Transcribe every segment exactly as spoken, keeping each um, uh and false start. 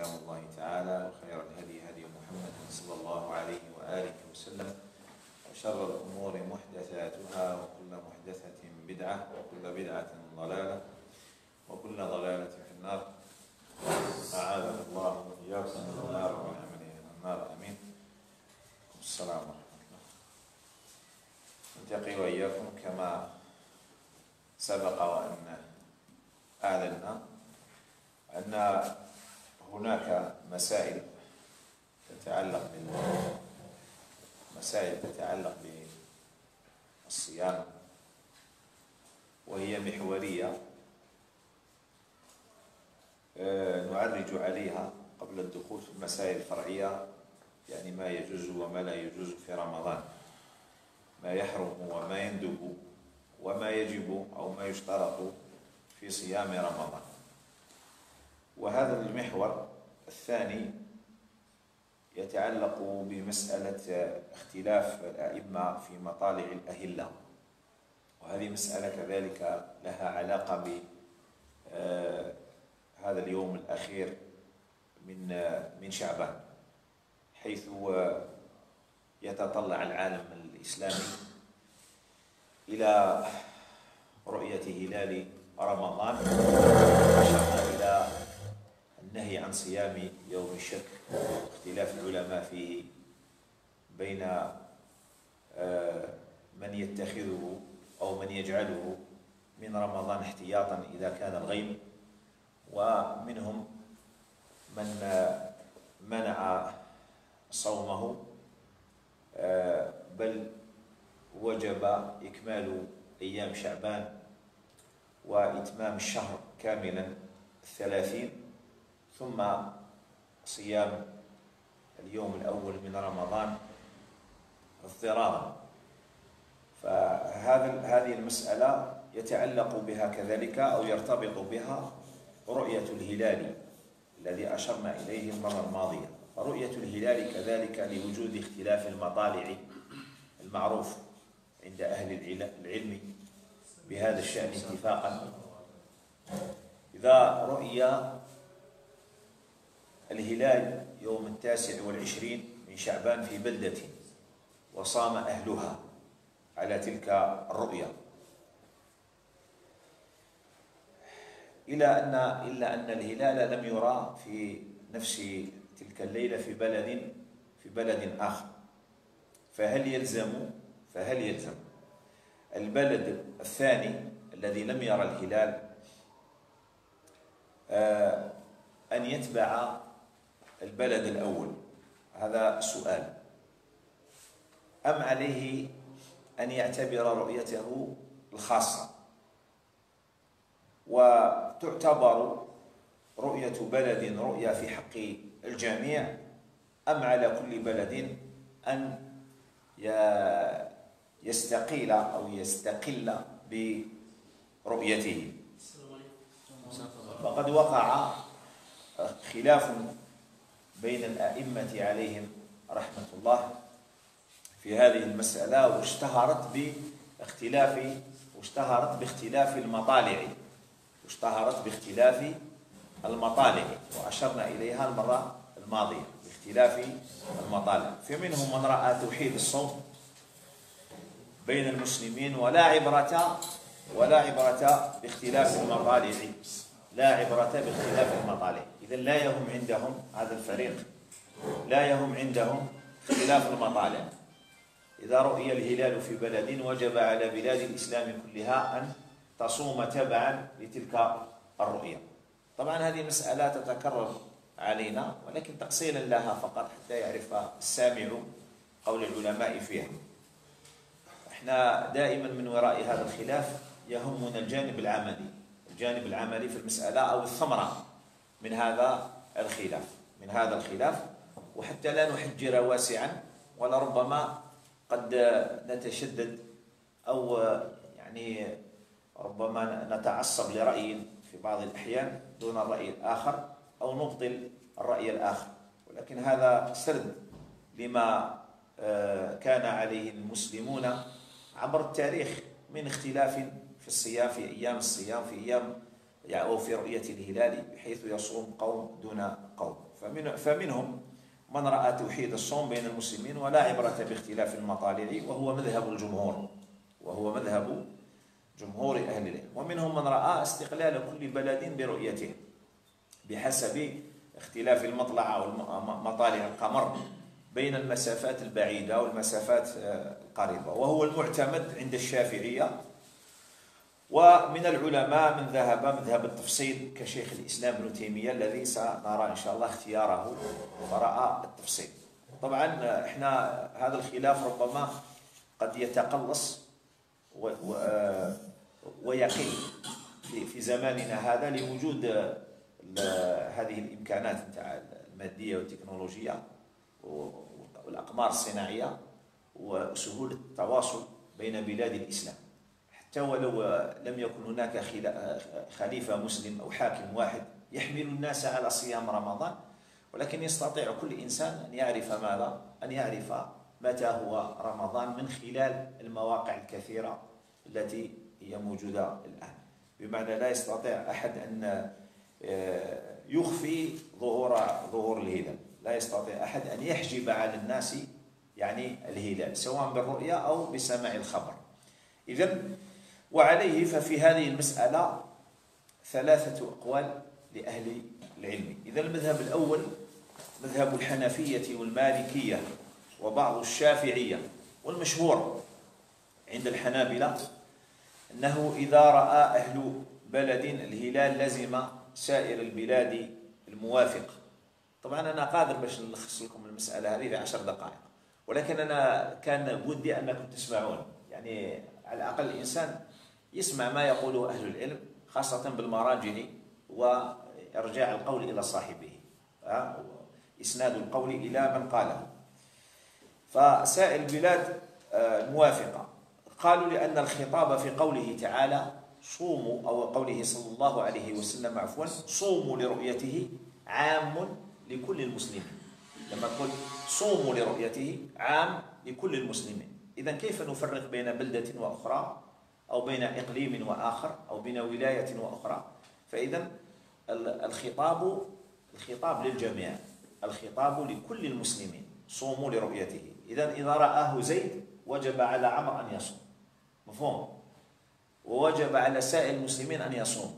كلام الله تعالى، وخير الهدي هدي محمد صلى الله عليه وآله وسلم، وشر الأمور محدثاتها، وكل محدثة بدعة، وكل بدعة ضلالة، وكل ضلالة في النار. أعاذنا الله وإياكم من النار ومن عمله من النار، آمين. السلام ورحمة الله. نلتقي وإياكم كما سبق وأن أعلنا أن هناك مسائل تتعلق مسائل تتعلق بالصيام، وهي محورية نعرج عليها قبل الدخول في المسائل الفرعية، يعني ما يجوز وما لا يجوز في رمضان، ما يحرم وما يندب، وما يجب أو ما يشترط في صيام رمضان. وهذا المحور الثاني يتعلق بمسألة اختلاف الأئمة في مطالع الأهلة، وهذه مسألة كذلك لها علاقة بهذا اليوم الأخير من من شعبان، حيث يتطلع العالم الإسلامي إلى رؤية هلال رمضان. أشرنا إلى النهي عن صيام يوم الشك، واختلاف العلماء فيه بين من يتخذه أو من يجعله من رمضان احتياطا إذا كان الغيم، ومنهم من منع صومه بل وجب إكمال أيام شعبان وإتمام الشهر كاملا الثلاثين، ثم صيام اليوم الأول من رمضان اضطرارا. فهذا هذه المسألة يتعلق بها كذلك أو يرتبط بها رؤية الهلال الذي أشرنا إليه المرة الماضية. رؤية الهلال كذلك لوجود اختلاف المطالع المعروف عند أهل العلم بهذا الشأن اتفاقا. إذا رؤي الهلال يوم التاسع والعشرين من شعبان في بلدة وصام أهلها على تلك الرؤية، إلى أن إلا أن الهلال لم يرى في نفس تلك الليلة في بلد في بلد آخر، فهل يلزم فهل يلزم البلد الثاني الذي لم يرى الهلال أن يتبع البلد الأول؟ هذا سؤال. أم عليه أن يعتبر رؤيته الخاصة، وتعتبر رؤية بلد رؤية في حق الجميع، أم على كل بلد أن يستقيل أو يستقل برؤيته؟ فقد وقع خلاف بين الأئمة عليهم رحمة الله في هذه المسألة، واشتهرت باختلاف واشتهرت باختلاف المطالع واشتهرت باختلاف المطالع وأشرنا إليها المرة الماضية باختلاف المطالع. فمنهم من رأى توحيد الصوم بين المسلمين ولا عبرة ولا عبرة باختلاف المطالع، لا عبرة باختلاف المطالع. إذن لا يهم عندهم هذا الفريق لا يهم عندهم اختلاف المطالع. إذا رؤي الهلال في بلد وجب على بلاد الإسلام كلها أن تصوم تبعا لتلك الرؤية. طبعا هذه مسألة تتكرر علينا، ولكن تقصيلا لها فقط حتى يعرف السامع قول العلماء فيها. احنا دائما من وراء هذا الخلاف يهمنا الجانب العملي الجانب العملي في المسألة، أو الثمرة من هذا الخلاف من هذا الخلاف وحتى لا نحجر واسعا، ولربما قد نتشدد أو يعني ربما نتعصب لرأي في بعض الأحيان دون الرأي الآخر، أو نبطل الرأي الآخر. ولكن هذا سرد لما كان عليه المسلمون عبر التاريخ من اختلاف في الصيام، في أيام الصيام، في أيام أو في رؤية الهلال، بحيث يصوم قوم دون قوم. فمنهم من رأى توحيد الصوم بين المسلمين ولا عبرة باختلاف المطالع وهو مذهب الجمهور وهو مذهب جمهور أهل العلم. ومنهم من رأى استقلال كل بلد برؤيته بحسب اختلاف المطلع أو مطالع القمر بين المسافات البعيدة والمسافات القريبة، وهو المعتمد عند الشافعية. ومن العلماء من ذهب مذهب التفصيل كشيخ الإسلام ابن تيمية الذي سنرى إن شاء الله اختياره فرأى التفصيل. طبعا احنا هذا الخلاف ربما قد يتقلص ويقل في زماننا هذا لوجود هذه الإمكانات المادية والتكنولوجية والأقمار الصناعية وسهولة التواصل بين بلاد الإسلام. حتى ولو لم يكن هناك خليفة مسلم أو حاكم واحد يحمل الناس على صيام رمضان، ولكن يستطيع كل إنسان أن يعرف ماذا؟ أن يعرف متى هو رمضان من خلال المواقع الكثيرة التي هي موجودة الآن. بمعنى لا يستطيع أحد أن يخفي ظهور ظهور الهلال، لا يستطيع أحد أن يحجب على الناس يعني الهلال سواء بالرؤية أو بسماع الخبر. إذن وعليه ففي هذه المسألة ثلاثة أقوال لأهل العلم. إذا المذهب الأول مذهب الحنفية والمالكية وبعض الشافعية، والمشهور عند الحنابلة أنه إذا رأى أهل بلد الهلال لزم سائر البلاد الموافق. طبعا أنا قادر باش نلخص لكم المسألة هذه في عشر دقائق، ولكن أنا كان بودي أنكم تسمعون، يعني على الأقل الإنسان يسمع ما يقوله أهل العلم خاصة بالمراجع وإرجاع القول إلى صاحبه، إسناد القول إلى من قاله. فسائر البلاد الموافقة قالوا لأن الخطاب في قوله تعالى صوموا، أو قوله صلى الله عليه وسلم عفوا صوموا لرؤيته عام لكل المسلمين. لما تقول صوموا لرؤيته عام لكل المسلمين، إذا كيف نفرق بين بلدة وأخرى أو بين إقليم وآخر أو بين ولاية وأخرى؟ فإذا الخطاب الخطاب للجميع، الخطاب لكل المسلمين، صوموا لرؤيته. إذا إذا رآه زيد وجب على عمرو أن يصوم، مفهوم؟ ووجب على سائر المسلمين أن يصوم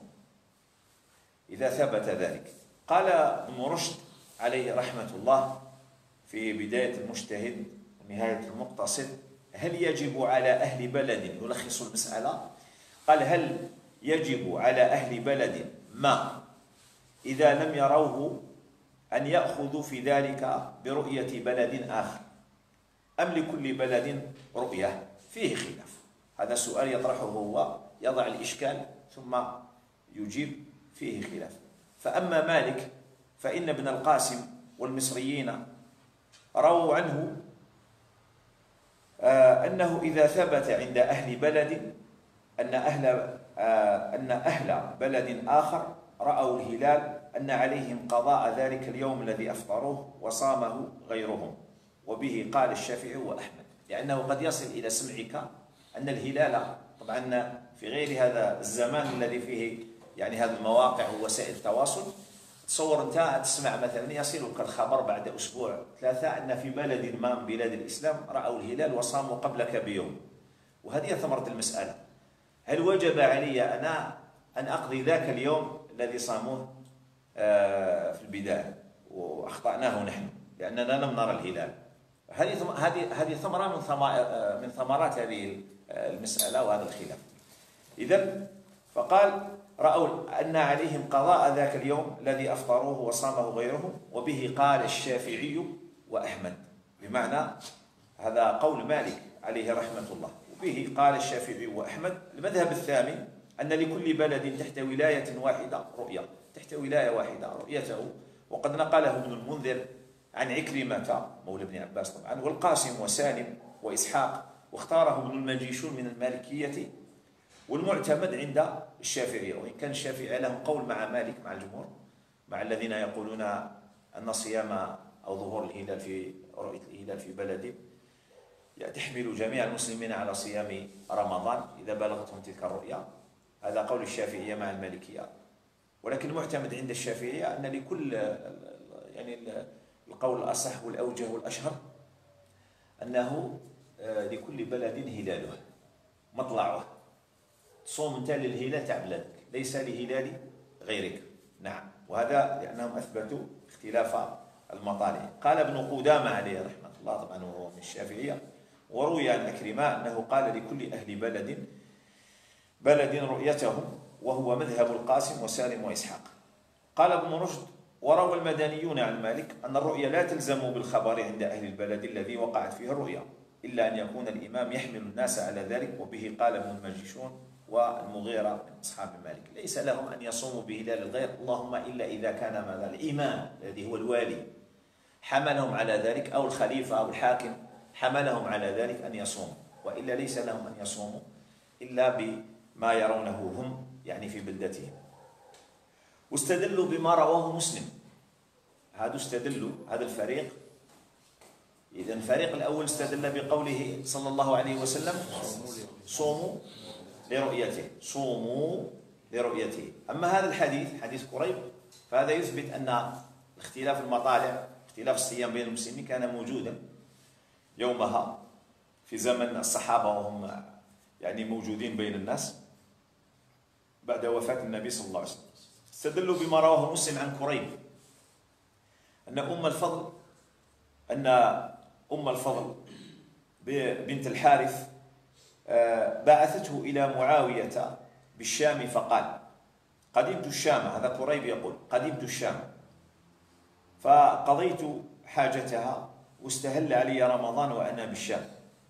إذا ثبت ذلك. قال ابن رشد عليه رحمة الله في بداية المجتهد ونهاية المقتصد: هل يجب على أهل بلد، يلخص المسألة، قال: هل يجب على أهل بلد ما إذا لم يروه أن يأخذوا في ذلك برؤية بلد آخر، أم لكل بلد رؤية؟ فيه خلاف. هذا سؤال يطرحه هو، يضع الإشكال ثم يجيب، فيه خلاف. فأما مالك فإن ابن القاسم والمصريين رووا عنه آه أنه إذا ثبت عند أهل بلد أن أهل آه أن أهل بلد آخر رأوا الهلال أن عليهم قضاء ذلك اليوم الذي أفطروه وصامه غيرهم، وبه قال الشافعي وأحمد. لأنه قد يصل إلى سمعك أن الهلال، طبعا في غير هذا الزمان الذي فيه يعني هذه المواقع ووسائل التواصل، تصور أنت تسمع مثلا يصلك الخبر بعد أسبوع ثلاثة أن في بلد ما من بلاد الإسلام رأوا الهلال وصاموا قبلك بيوم. وهذه ثمرة المسألة: هل وجب علي أنا أن أقضي ذاك اليوم الذي صاموه في البداية وأخطأناه نحن لأننا لم نرى الهلال؟ هذه هذه هذه ثمرة من من ثمرات هذه المسألة وهذا الخلاف. إذن فقال: رأوا أن عليهم قضاء ذاك اليوم الذي أفطروه وصامه غيرهم، وبه قال الشافعي وأحمد. بمعنى هذا قول مالك عليه رحمة الله، وبه قال الشافعي وأحمد. المذهب الثاني أن لكل بلد تحت ولاية واحدة رؤية، تحت ولاية واحدة رؤيته. وقد نقله ابن المنذر عن عكرمة مولى ابن عباس طبعا، والقاسم وسالم وإسحاق، واختاره ابن المجيشون من المالكية، والمعتمد عند الشافعية. وإن كان الشافعي لهم قول مع مالك مع الجمهور، مع الذين يقولون أن صيام أو ظهور الهلال في رؤية الهلال في بلد تحمل جميع المسلمين على صيام رمضان إذا بلغتهم تلك الرؤيا. هذا قول الشافعية مع المالكية. ولكن المعتمد عند الشافعية أن لكل يعني القول الأصح والأوجه والأشهر أنه لكل بلد هلاله مطلعه، تصوم انت للهلال تاع بلادك ليس لهلال غيرك. نعم، وهذا لأنهم أثبتوا اختلاف المطالع. قال ابن قدامة عليه رحمة الله، طبعا وهو من الشافعية، وروي عن أكرمة أنه قال لكل أهل بلد بلد رؤيتهم، وهو مذهب القاسم وسالم وإسحاق. قال ابن رشد: وروى المدنيون عن مالك أن الرؤيا لا تلزم بالخبر عند أهل البلد الذي وقعت فيه الرؤيا، إلا أن يكون الإمام يحمل الناس على ذلك. وبه قال ابن المجشون والمغيرة من أصحاب مالك: ليس لهم أن يصوموا بهلال الغير، اللهم إلا إذا كان ماذا الإمام الذي هو الوالي حملهم على ذلك، أو الخليفة أو الحاكم حملهم على ذلك أن يصوموا، وإلا ليس لهم أن يصوموا إلا بما يرونه هم يعني في بلدتهم. واستدلوا بما رواه مسلم. هذا استدلوا هذا الفريق. إذا الفريق الأول استدل بقوله صلى الله عليه وسلم: صوموا لرؤيته، صوموا لرؤيته. أما هذا الحديث حديث كريب فهذا يثبت أن اختلاف المطالع، اختلاف الصيام بين المسلمين كان موجودا يومها في زمن الصحابة وهم يعني موجودين بين الناس بعد وفاة النبي صلى الله عليه وسلم. استدلوا بما رواه مسلم عن كريب أن أم الفضل أن أم الفضل بنت الحارث بعثته إلى معاوية بالشام فقال: قدمت الشام. هذا كريب يقول: قدمت الشام فقضيت حاجتها واستهل علي رمضان وأنا بالشام،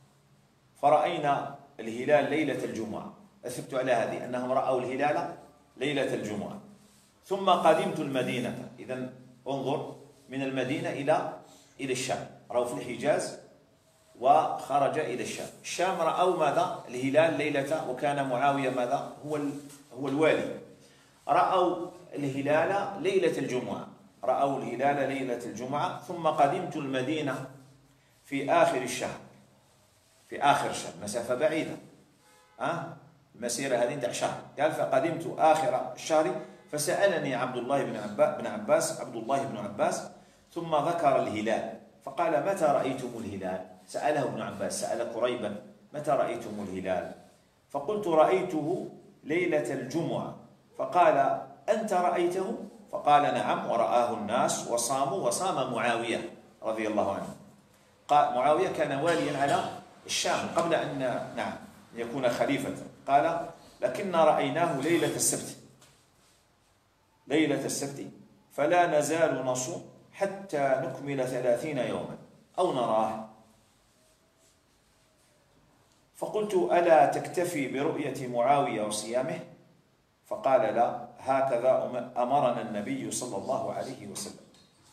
فرأينا الهلال ليلة الجمعة. أثبت على هذه أنهم رأوا الهلال ليلة الجمعة. ثم قدمت المدينة. إذن انظر، من المدينة إلى إلى الشام، رأوا في الحجاز وخرج إلى الشام. الشام رأوا ماذا؟ الهلال ليلة، وكان معاوية ماذا؟ هو هو الوالي. رأوا الهلال ليلة الجمعة، رأوا الهلال ليلة الجمعة. ثم قدمت المدينة في آخر الشهر، في آخر الشهر، مسافة بعيدة، أه؟ المسيرة هذه تاع شهر. قال: فقدمت آخر الشهر فسألني عبد الله بن عباس عبد الله بن عباس ثم ذكر الهلال فقال: متى رأيتم الهلال؟ سأله ابن عباس، سأل كريبا: متى رأيتم الهلال؟ فقلت: رأيته ليلة الجمعة. فقال: أنت رأيته؟ فقال: نعم، ورآه الناس وصاموا، وصام معاوية رضي الله عنه. قال معاوية كان واليا على الشام قبل أن نعم يكون خليفة. قال: لكننا رأيناه ليلة السبت، ليلة السبت، فلا نزال نصوم حتى نكمل ثلاثين يوما أو نراه. فقلت: ألا تكتفي برؤية معاوية وصيامه؟ فقال: لا، هكذا أمرنا النبي صلى الله عليه وسلم.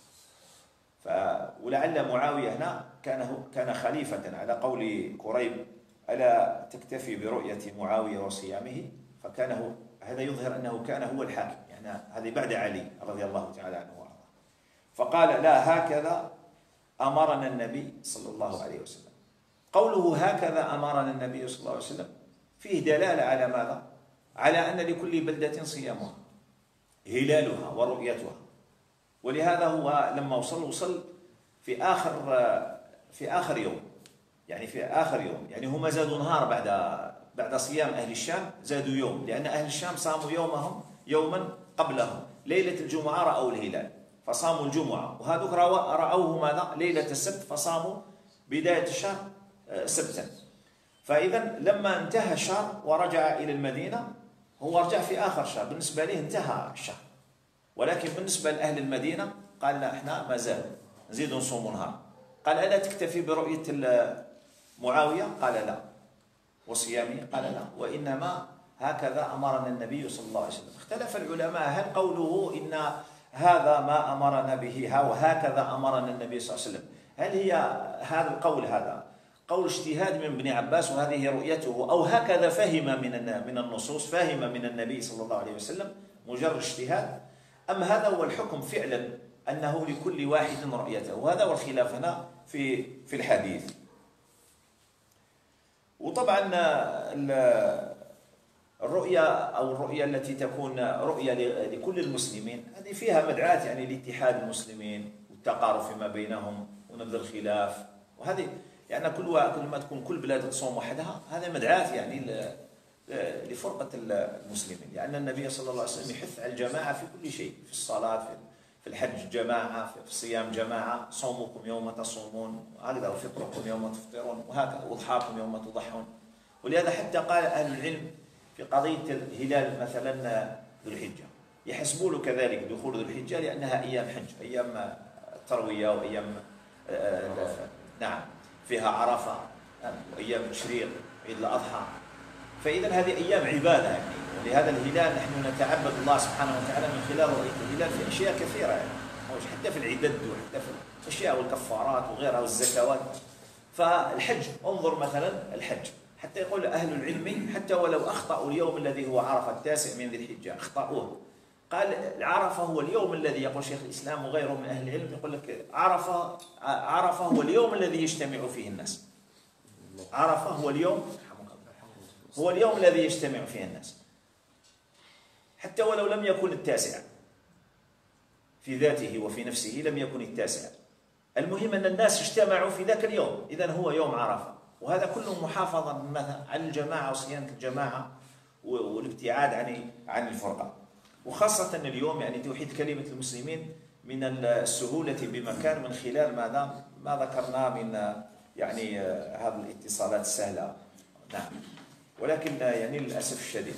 ولعل معاوية هنا كان كان خليفة على قول كريب: ألا تكتفي برؤية معاوية وصيامه؟ فكان هو هذا يظهر أنه كان هو الحاكم، يعني هذه بعد علي رضي الله تعالى عنه وارضاه. فقال: لا، هكذا أمرنا النبي صلى الله عليه وسلم. قوله هكذا أمرنا النبي صلى الله عليه وسلم فيه دلالة على ماذا؟ على أن لكل بلدة صيامها، هلالها ورؤيتها. ولهذا هو لما وصل وصل في آخر في آخر يوم، يعني في آخر يوم، يعني هم زادوا نهار بعد بعد صيام أهل الشام، زادوا يوم، لأن أهل الشام صاموا يومهم يوما قبلهم، ليلة الجمعة رأوا الهلال فصاموا الجمعة، وهذوك رأوه ماذا؟ ليلة السبت فصاموا بداية الشهر سبتا. فإذا لما انتهى الشهر ورجع إلى المدينة، هو رجع في آخر الشهر، بالنسبة له انتهى الشهر، ولكن بالنسبة لأهل المدينة قال: لا، احنا ما زال نزيد نصوم نهار. قال: ألا تكتفي برؤية معاوية؟ قال: لا. وصيامه؟ قال: لا، وإنما هكذا أمرنا النبي صلى الله عليه وسلم. اختلف العلماء هل قوله إن هذا ما أمرنا به وهكذا أمرنا النبي صلى الله عليه وسلم، هل هي هذا القول هذا قول اجتهاد من ابن عباس وهذه رؤيته، أو هكذا فهم من من النصوص، فهم من النبي صلى الله عليه وسلم مجرد اجتهاد، أم هذا هو الحكم فعلا أنه لكل واحد رؤيته؟ وهذا هو الخلاف هنا في في الحديث. وطبعا الرؤيا أو الرؤيا التي تكون رؤيا لكل المسلمين هذه فيها مدعاة يعني لاتحاد المسلمين والتقارب فيما بينهم ونبذ الخلاف. وهذه يعني كل كل ما تكون كل بلاد تصوم وحدها هذا مدعاة يعني لفرقة المسلمين، لأن النبي صلى الله عليه وسلم يحث على الجماعة في كل شيء، في الصلاة، في الحج جماعة، في الصيام جماعة، صومكم يوم تصومون هكذا، وفطركم يوم تفطرون وهكذا، وضحاكم يوم تضحون. ولهذا حتى قال أهل العلم في قضية الهلال مثلا ذو الحجة يحسبوا له كذلك دخول ذو الحجة لأنها أيام حج، أيام تروية وأيام نعم فيها عرفة وأيام تشريق عيد الأضحى، فإذا هذه أيام عبادة يعني. ولهذا الهلال نحن نتعبد الله سبحانه وتعالى من خلال رؤية الهلال في أشياء كثيرة يعني، حتى في العدد وحتى في الأشياء والكفارات وغيرها والزكوات. فالحج انظر مثلا الحج حتى يقول أهل العلم حتى ولو أخطأوا اليوم الذي هو عرفة التاسع من ذي الحجة أخطأوه، قال عرفة هو اليوم الذي يقول شيخ الإسلام وغيره من أهل العلم يقول لك عرفة عرفة هو اليوم الذي يجتمع فيه الناس. عرفة هو اليوم هو اليوم الذي يجتمع فيه الناس حتى ولو لم يكن التاسع في ذاته وفي نفسه، لم يكن التاسع، المهم أن الناس اجتمعوا في ذاك اليوم، إذن هو يوم عرفة. وهذا كله محافظة على الجماعة وصيانة الجماعة والابتعاد عن عن الفرقة. وخاصة اليوم يعني توحيد كلمة المسلمين من السهولة بمكان من خلال ماذا ما ذكرنا من يعني هذه الاتصالات السهلة. نعم، ولكن يعني للأسف الشديد.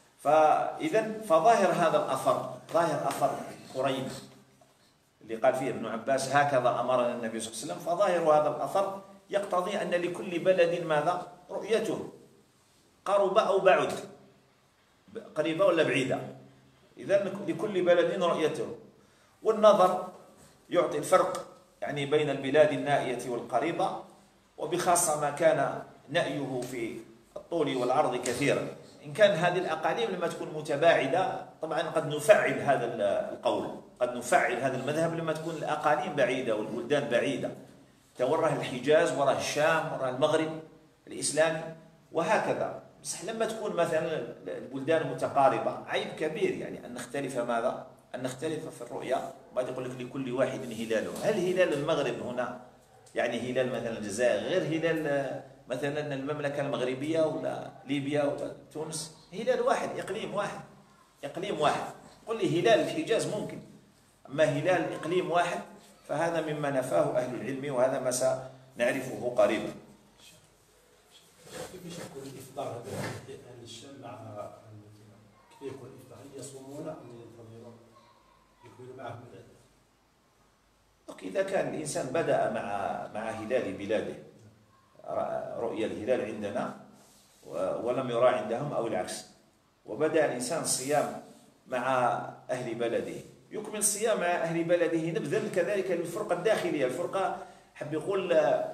فإذا فظاهر هذا الأثر، ظاهر أثر قريب اللي قال فيه ابن عباس هكذا أمرنا النبي صلى الله عليه وسلم، فظاهر هذا الأثر يقتضي أن لكل بلد ماذا رؤيته، قرب أو بعد، قريبة ولا بعيدة، إذا لكل بلد رؤيته. والنظر يعطي الفرق يعني بين البلاد النائية والقريبة، وبخاصة ما كان نأيه في الطول والعرض كثيرا. إن كان هذه الأقاليم لما تكون متباعدة طبعا قد نفعل هذا القول، قد نفعل هذا المذهب لما تكون الأقاليم بعيدة والبلدان بعيدة، توراه الحجاز وراه الشام وراه المغرب الإسلامي وهكذا. بس لما تكون مثلا البلدان متقاربة عيب كبير يعني أن نختلف ماذا؟ أن نختلف في الرؤيا. بعد يقول لك لكل واحد هلاله. هل هلال المغرب هنا يعني هلال مثلا الجزائر غير هلال مثلا المملكة المغربية ولا ليبيا ولا تونس؟ هلال واحد، إقليم واحد، إقليم واحد. قل لي هلال الحجاز ممكن، أما هلال إقليم واحد فهذا مما نفاه أهل العلم، وهذا ما سنعرفه قريبا. كيف يكون الإفطار هذا أهل الشام مع كيف يكون الإفطار؟ هل يصومون أم ينتظرون يكونوا معهم العدد؟ إذا كان الإنسان بدأ مع مع هلال بلاده، رؤية الهلال عندنا ولم يرى عندهم أو العكس، وبدأ الإنسان الصيام مع أهل بلده، يكمل الصيام مع أهل بلده نبذل كذلك للفرقة الداخلية. الفرقة حب يقول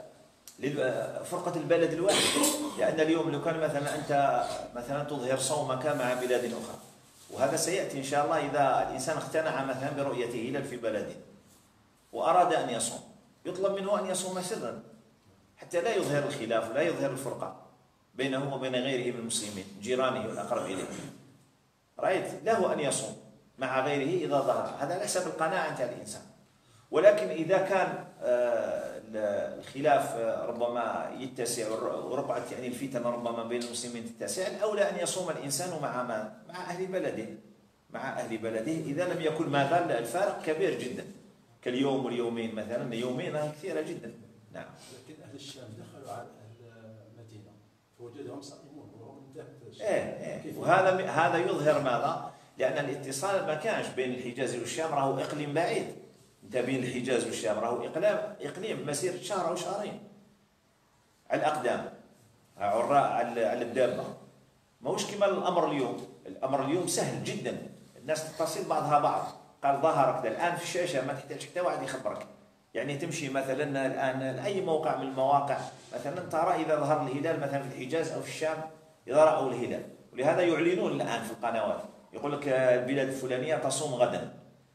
فرقة البلد الواحد، لأن اليوم لو كان مثلا أنت مثلا تظهر صومك مع بلاد أخرى، وهذا سيأتي إن شاء الله إذا الإنسان اقتنع مثلا برؤية هلال في بلده وأراد أن يصوم، يطلب منه أن يصوم سرا حتى لا يظهر الخلاف ولا يظهر الفرقة بينه وبين غيره من المسلمين جيرانه والأقرب إليه. رأيت له أن يصوم مع غيره إذا ظهر، هذا على حسب القناعة عند الإنسان. ولكن إذا كان الخلاف ربما يتسع ورقعة يعني الفتن ربما بين المسلمين تتسع، الأولى أن يصوم الإنسان مع مع أهل بلده، مع أهل بلده إذا لم يكن ما زال الفارق كبير جدا كاليوم واليومين، مثلا يومين كثيرة جدا. نعم. لكن أهل الشام دخلوا على أهل المدينة فوجدهم صائمون وهم انتهت. إيه إيه، وهذا هذا يظهر ماذا؟ لأن الاتصال ما كانش بين الحجاز والشام، راهو إقليم بعيد. أنت بين الحجاز والشام راهو إقليم إقليم مسيرة شهر أو شهرين على الأقدام، على على الدابة. ماهوش كما الأمر اليوم. الأمر اليوم سهل جدا، الناس تتصل بعضها بعض. قال ظهرك الآن في الشاشة، ما تحتاج حتى واحد يخبرك. يعني تمشي مثلا الآن لأي موقع من المواقع مثلا ترى إذا ظهر الهلال مثلا في الحجاز أو في الشام إذا رأوا الهلال، ولهذا يعلنون الآن في القنوات، يقول لك البلاد الفلانية تصوم غدا،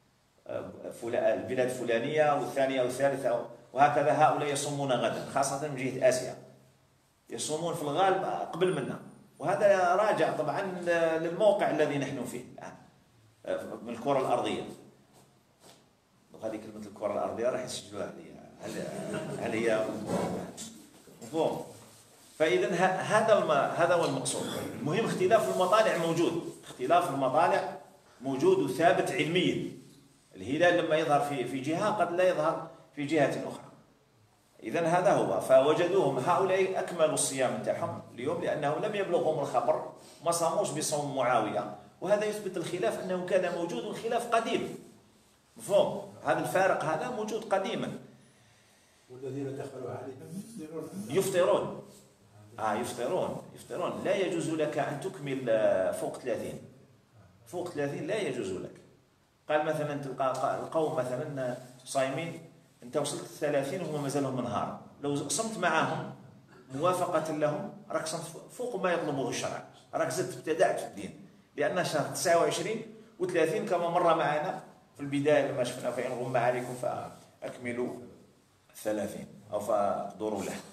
البلاد الفلانية والثانية والثالثة، وهكذا هؤلاء يصومون غدا، خاصة من جهة آسيا يصومون في الغالب قبل منا. وهذا راجع طبعا للموقع الذي نحن فيه الآن من الكرة الأرضية. وهذه كلمة الكرة الأرضية راح يسجلوها عليها. هل هل هي مفهوم؟ فإذا هذا هذا هو المقصود. المهم اختلاف المطالع موجود، اختلاف المطالع موجود وثابت علميا. الهلال لما يظهر في في جهة قد لا يظهر في جهة أخرى. إذا هذا هو. فوجدوهم هؤلاء أكملوا الصيام تاعهم اليوم لأنه لم يبلغهم الخبر، ما صاموش بصوم معاوية، وهذا يثبت الخلاف أنه كان موجود والخلاف قديم. مفهوم؟ هذا الفارق هذا موجود قديما. والذين دخلوا عليهم يفطرون يفطرون آه يفطرون يفطرون لا يجوز لك أن تكمل فوق ثلاثين. فوق ثلاثين لا يجوز لك. قال مثلا تلقى القوم مثلا صايمين، انت وصلت ثلاثين وهم مازالهم نهار، لو صمت معهم موافقة لهم راك صمت فوق ما يطلبه الشرع، راك زدت ابتدعت في الدين، لأن شهر تسعة وعشرين وثلاثين كما مر معنا في البداية لما شفنا فإن غم عليكم فأكملوا ثلاثين أو فاقدروا له.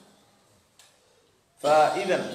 فإذا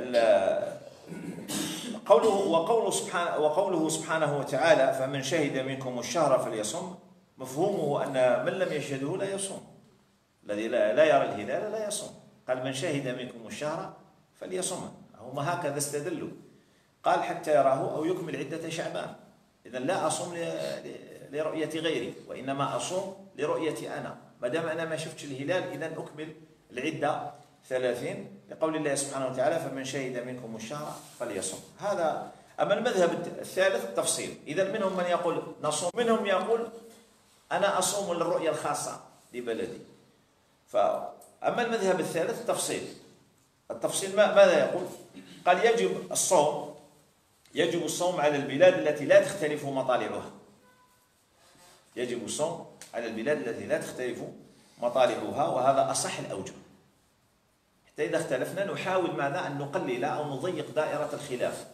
قوله وقوله سبحانه وقوله سبحانه وتعالى فمن شهد منكم الشهر فليصم، مفهومه أن من لم يشهده لا يصوم، الذي لا يرى الهلال لا يصوم. قال من شهد منكم الشهر فليصم، هم هكذا استدلوا. قال حتى يراه أو يكمل عدة شعبان. إذن لا أصوم لرؤية غيري، وإنما أصوم لرؤيتي أنا. ما دام أنا ما شفتش الهلال إذن أكمل العدة ثلاثين، لقول الله سبحانه وتعالى فمن شهد منكم الشهر فليصم. هذا. أما المذهب الثالث التفصيل. إذن منهم من يقول نصوم، منهم يقول أنا أصوم للرؤية الخاصة لبلدي. فأما المذهب الثالث التفصيل. التفصيل ماذا يقول؟ قال يجب الصوم يجب الصوم على البلاد التي لا تختلف مطالعها. يجب الصوم على البلاد التي لا تختلف مطالعها، وهذا أصح الأوجه. حتى إذا اختلفنا نحاول ماذا أن نقلل أو نضيق دائرة الخلاف.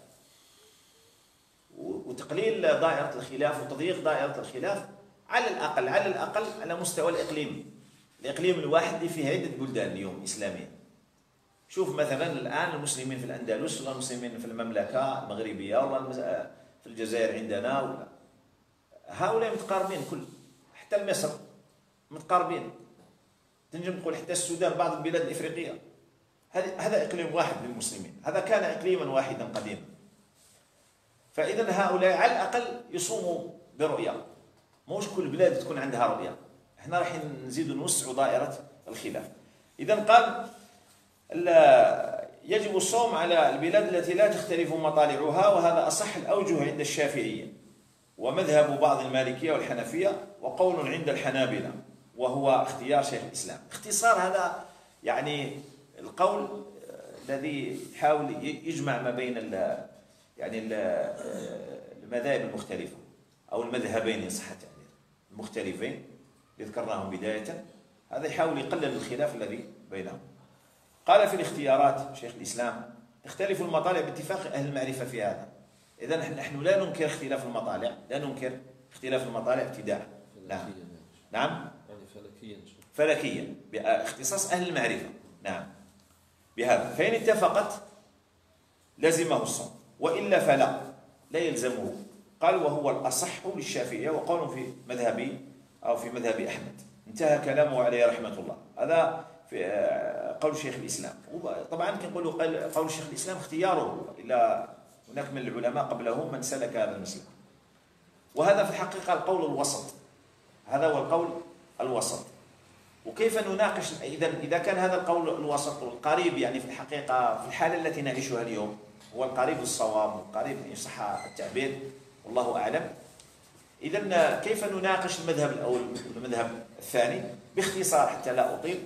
وتقليل دائرة الخلاف وتضييق دائرة الخلاف على الأقل على الأقل على مستوى الإقليم. الإقليم الواحد اللي فيه عدة بلدان اليوم إسلامية. شوف مثلا الآن المسلمين في الأندلس ولا المسلمين في المملكة المغربية ولا في الجزائر عندنا، ولا هؤلاء متقاربين كل، حتى مصر متقاربين. تنجم تقول حتى السودان، بعض البلاد الإفريقية. هذا إقليم واحد للمسلمين، هذا كان إقليما واحدا قديما. فإذا هؤلاء على الأقل يصوموا برؤية، موش كل بلاد تكون عندها رؤية. احنا راح نزيد نوسع دائرة الخلاف. إذا قال يجب الصوم على البلاد التي لا تختلف مطالعها، وهذا أصح الأوجه عند الشافعية، ومذهب بعض المالكية والحنفية، وقول عند الحنابلة، وهو اختيار شيخ الإسلام. اختصار هذا يعني القول الذي يحاول يجمع ما بين ال يعني ال المذاهب المختلفة أو المذهبين إن صح التعبير المختلفين اللي ذكرناهم بداية. هذا يحاول يقلل الخلاف الذي بينهم. قال في الاختيارات شيخ الإسلام تختلف المطالع باتفاق أهل المعرفة في هذا. إذا نحن لا ننكر اختلاف المطالع، لا ننكر اختلاف المطالع ابتداء. نعم نعم يعني فلكيا فلكيا باختصاص أهل المعرفة. نعم بهذا. فإن اتفقت لزمه الصوم، وإلا فلا لا يلزمه. قال وهو الأصح للشافعية، وقول في مذهبي أو في مذهب أحمد. انتهى كلامه عليه رحمة الله. هذا في قول شيخ الإسلام. طبعا كنقولوا قول شيخ الإسلام اختياره، إلا هناك من العلماء قبله من سلك هذا المسلك. وهذا في الحقيقة القول الوسط. هذا هو القول الوسط. وكيف نناقش إذا إذا كان هذا القول الوسط القريب، يعني في الحقيقة في الحالة التي نعيشها اليوم هو القريب للصواب، القريب إن صح التعبير والله أعلم. إذا كيف نناقش المذهب الأول والمذهب الثاني باختصار حتى لا أطيل.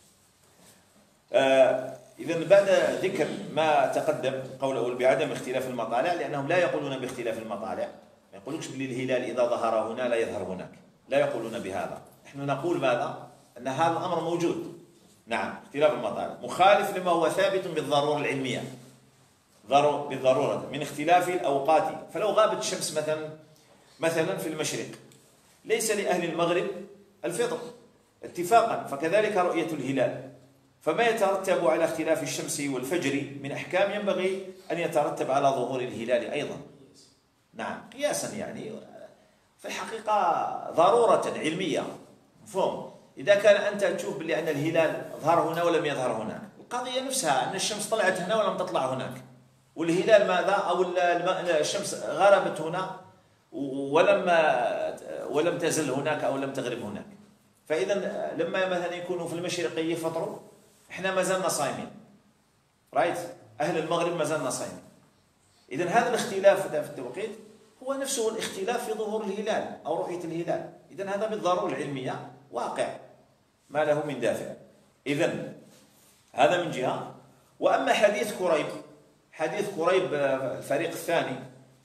آه إذا بعد ذكر ما تقدم قول أول بعدم اختلاف المطالع، لأنهم لا يقولون باختلاف المطالع، ما يقولوش بلي الهلال إذا ظهر هنا لا يظهر هناك، لا يقولون بهذا. نحن نقول ماذا؟ أن هذا الأمر موجود. نعم اختلاف المطالع مخالف لما هو ثابت بالضرورة العلمية، بالضرورة من اختلاف الأوقات. فلو غابت الشمس مثلا مثلا في المشرق ليس لأهل المغرب الفطر اتفاقا، فكذلك رؤية الهلال. فما يترتب على اختلاف الشمس والفجر من أحكام ينبغي أن يترتب على ظهور الهلال أيضا. نعم قياسا يعني. في الحقيقة ضرورة علمية، مفهوم. إذا كان أنت تشوف بلي أن الهلال ظهر هنا ولم يظهر هناك، القضية نفسها أن الشمس طلعت هنا ولم تطلع هناك، والهلال ماذا، أو الشمس غربت هنا ولم ولم تزل هناك أو لم تغرب هناك. فإذا لما مثلا يكونوا في المشرق يفطروا، إحنا ما زلنا صايمين، رايت، أهل المغرب ما زلنا صايمين. إذا هذا الاختلاف في التوقيت هو نفسه الاختلاف في ظهور الهلال أو رؤية الهلال. إذا هذا بالضرورة العلمية واقع ما له من دافع. إذا هذا من جهة. وأما حديث كريب، حديث كريب الفريق الثاني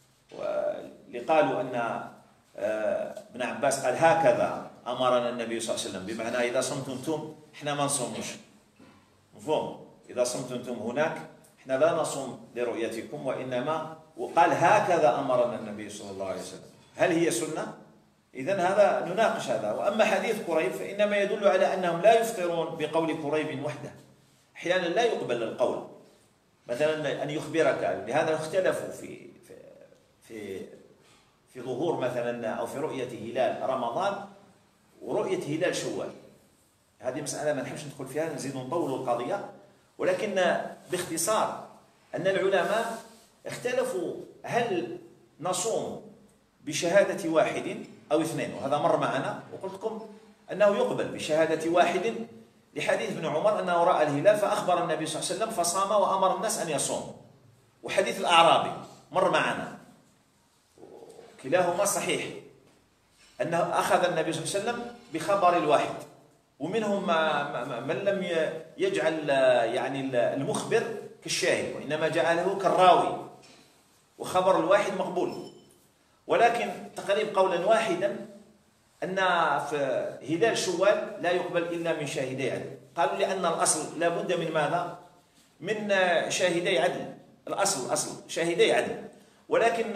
اللي قالوا أن ابن عباس قال هكذا أمرنا النبي صلى الله عليه وسلم، بمعنى إذا صمتم انتم إحنا ما نصوموش، مفهوم، إذا صمتم انتم هناك إحنا لا نصوم لرؤيتكم، وإنما وقال هكذا أمرنا النبي صلى الله عليه وسلم، هل هي سنة؟ إذن هذا نناقش هذا. وأما حديث كريب فإنما يدل على أنهم لا يفطرون بقول كريب وحده، أحيانا لا يقبل القول، مثلا أن يخبرك، لهذا اختلفوا في في في, في ظهور مثلا أو في رؤية هلال رمضان ورؤية هلال شوال. هذه مسألة ما نحبش ندخل فيها، نزيد نطول القضية، ولكن باختصار أن العلماء اختلفوا هل نصوم بشهادة واحد أو اثنين، وهذا مر معنا وقلت لكم أنه يقبل بشهادة واحد لحديث ابن عمر أنه رأى الهلال فأخبر النبي صلى الله عليه وسلم فصام وأمر الناس أن يصوموا، وحديث الأعرابي مر معنا، كلاهما صحيح أنه أخذ النبي صلى الله عليه وسلم بخبر الواحد، ومنهم من لم يجعل يعني المخبر كالشاهد، وإنما جعله كالراوي، وخبر الواحد مقبول. ولكن تقريب قولا واحدا أن في هلال شوال لا يقبل إلا من شاهدي عدل، قالوا لأن الأصل لا بد من ماذا؟ من شاهدي عدل، الأصل الأصل شاهدي عدل. ولكن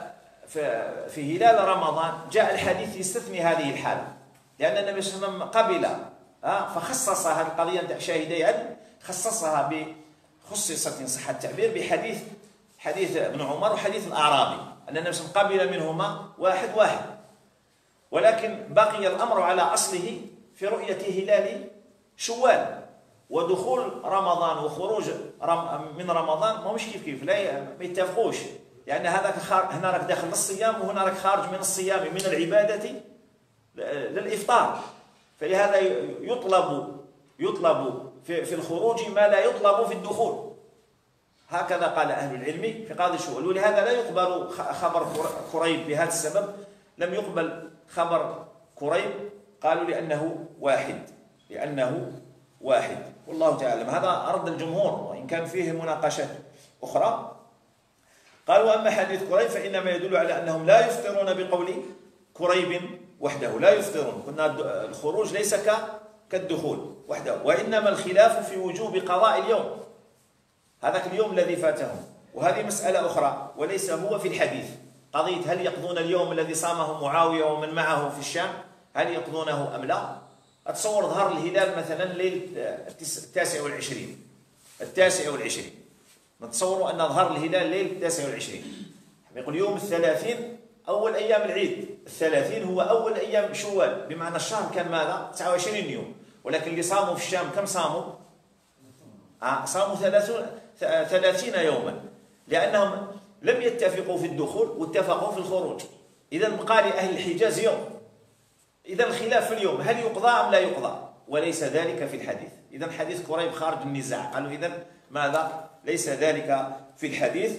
في هلال رمضان جاء الحديث يستثني هذه الحالة، لأن النبي صلى الله عليه وسلم قبل فخصص هذه القضية نتاع شاهدي عدل، خصصها بخصصت إن صح التعبير بحديث حديث ابن عمر وحديث الأعرابي، أن النبي صلى الله عليه وسلم قبل منهما واحد واحد. ولكن بقي الأمر على أصله في رؤية هلال شوال، ودخول رمضان وخروج من رمضان ما مش كيف كيف، لا ما يتفقوش، لأن هذاك هنا راك داخل الصيام وهنا راك خارج من الصيام من العبادة للإفطار، فلهذا يطلب يطلب في الخروج ما لا يطلب في الدخول، هكذا قال أهل العلم في قاضي شوال. ولهذا لا يقبل خبر كريب، بهذا السبب لم يقبل خبر كريب، قالوا لأنه واحد، لأنه واحد، والله تعالى هذا رد الجمهور، وإن كان فيه مناقشات أخرى. قالوا أما حديث كريب فإنما يدل على أنهم لا يفطرون بقول كريب وحده، لا يفطرون، قلنا الخروج ليس كالدخول وحده، وإنما الخلاف في وجوب قضاء اليوم، هذاك اليوم الذي فاتهم، وهذه مسألة أخرى وليس هو في الحديث، قضية هل يقضون اليوم الذي صامه معاوية ومن معه في الشام، هل يقضونه أم لا؟ أتصور ظهر الهلال مثلا ليلة التاسع والعشرين التاسع والعشرين نتصور أن ظهر الهلال ليلة التاسع والعشرين، يقول يوم الثلاثين أول أيام العيد، الثلاثين هو أول أيام شوال، بمعنى الشهر كان ماذا؟ تسعة وعشرين يوم، ولكن اللي صاموا في الشام كم صاموا؟ آه صاموا ثلاثين يوما، لأنهم لم يتفقوا في الدخول واتفقوا في الخروج. إذا بقى لأهل الحجاز يوم، إذا الخلاف في اليوم هل يقضى أم لا يقضى، وليس ذلك في الحديث. إذا حديث كريب خارج النزاع، قالوا إذا ماذا؟ ليس ذلك في الحديث.